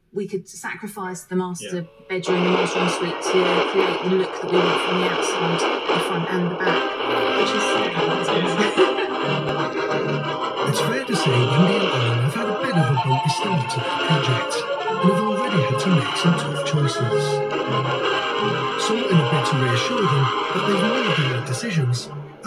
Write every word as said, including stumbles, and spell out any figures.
we could sacrifice the master yeah. bedroom, the master ensuite to create the look that we want from the outside, the front and the back, which is It's fair to say Wendy and Alan have had a bit of a bumpy start to their project and have already had to make some tough choices. Some in a bid to reassure them that they've made the right decisions,